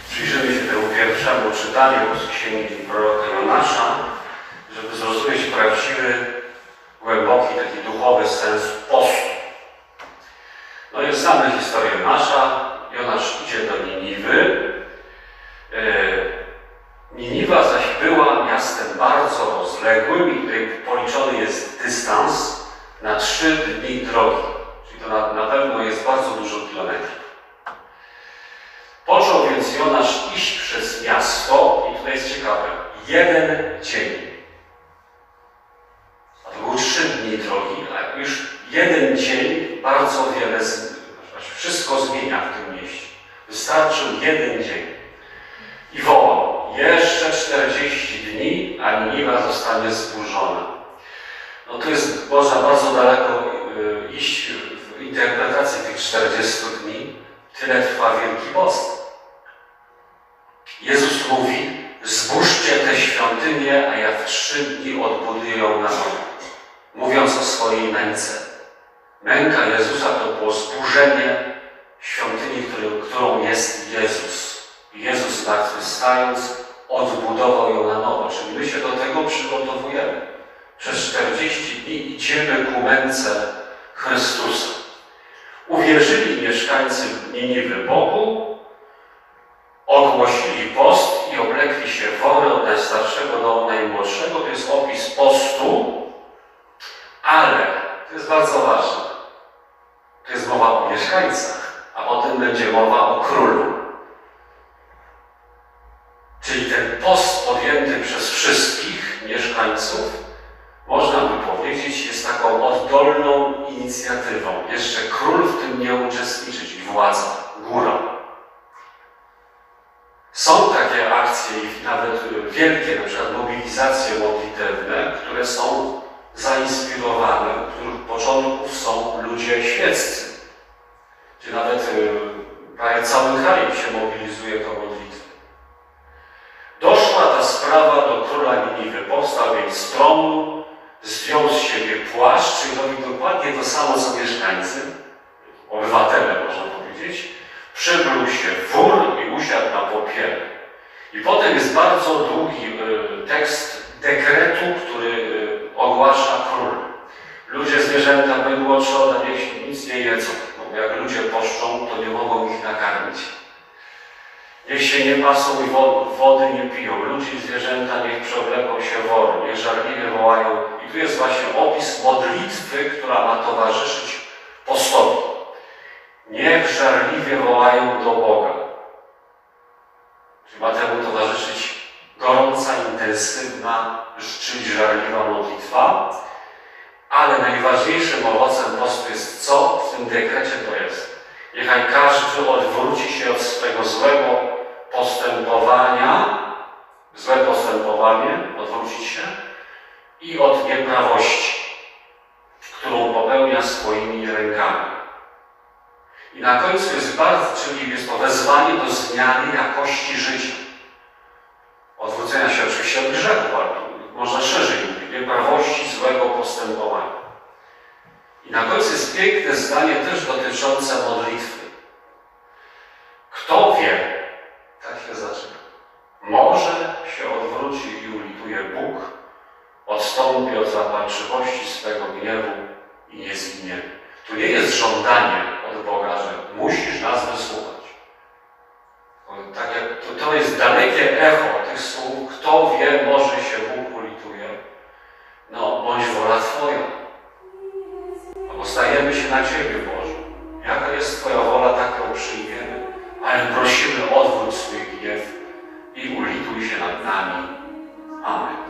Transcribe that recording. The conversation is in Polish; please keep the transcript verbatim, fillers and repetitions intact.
Przyjrzymy się temu pierwszemu czytaniu z księgi proroka Jonasza, żeby zrozumieć prawdziwy, głęboki, taki duchowy sens postu. No i znamy historię Jonasza. Jonasz idzie do Niniwy. Niniwa zaś była miastem bardzo rozległym i tutaj policzony jest dystans na trzy dni drogi. Czyli to na, na pewno jest bardzo dużo kilometrów. Począł więc Jonasz iść przez miasto i tutaj jest ciekawe, jeden dzień. A to były trzy dni drogi, a już jeden dzień bardzo wiele, wszystko zmienia w tym mieście. Wystarczył jeden dzień. I wołał, jeszcze czterdzieści dni, a Niniwa zostanie zburzona. No to jest, można bardzo daleko y, iść w interpretacji tych czterdziestu dni. Tyle trwa Wielki Post. Jezus mówi, zbóżcie tę świątynię, a ja w trzy dni odbuduję ją na nowo. Mówiąc o swojej męce. Męka Jezusa to było zburzenie świątyni, który, którą jest Jezus. I Jezus zmartwychwstając odbudował ją na nowo. Czyli my się do tego przygotowujemy. Przez czterdzieści dni idziemy ku męce Chrystusa. Uwierzyli mieszkańcy Niniwy Bogu, ogłosili post i oblekli się w wory od najstarszego do najmłodszego. To jest opis postu, ale to jest bardzo ważne. To jest mowa o mieszkańcach, a potem będzie mowa o królu. Czyli ten post podjęty przez wszystkich mieszkańców, można by powiedzieć, jest taką oddolną inicjatywą. Jeszcze król w tym nie uczestniczy, czyli władza, góra. Są takie akcje i nawet wielkie, na przykład mobilizacje modlitewne, które są zainspirowane, u których początków są ludzie świeccy. Czyli nawet prawie cały kraj się mobilizuje do modlitwy. Doszła ta sprawa do króla Niniwy. Powstał więc z tronu, zdjął z siebie płaszcz, czyli robi dokładnie to samo co mieszkańcy, obywatele można powiedzieć. Przybrół się wór i usiadł na popiele. I potem jest bardzo długi y, tekst dekretu, który y, ogłasza król. Ludzie, zwierzęta, bydło, trzoda, niech nic nie jedzą. Bo jak ludzie poszczą, to nie mogą ich nakarmić. Niech się nie pasą i wody nie piją. Ludzie i zwierzęta niech przeobleką się wory, niech żarliwie wołają. I tu jest właśnie opis modlitwy, która ma towarzyszyć postowi. Niech żarliwie wołają do Boga. Czyli ma temu towarzyszyć gorąca, intensywna, czyli żarliwa modlitwa. Ale najważniejszym owocem postu jest co? W tym dekrecie to jest. Niechaj każdy odwróci się od swego złego postępowania, złe postępowanie, odwrócić się, i od nieprawości, którą popełnia swoimi rękami. I na końcu jest bardzo, czyli jest to wezwanie do zmiany jakości życia. Odwrócenia się oczywiście od grzechu, ale można szerzej mówić, nieprawości, złego postępowania. I na końcu jest piękne zdanie też dotyczące modlitwy. Kto wie, tak się zaczyna, może się odwróci i ulituje Bóg, odstąpi od zapalczywości swego gniewu i nie zginie. Tu nie jest żądanie od Boga, że musisz nas wysłuchać. Tak jak to, to jest dalekie echo tych słów, kto wie, może się Bóg ulituje. No, bądź wola Twoja. Albo stajemy się na Ciebie, Boże. Jaka jest Twoja wola, tak ją przyjmiemy. Ale prosimy, odwróć swój gniew i ulituj się nad nami. Amen.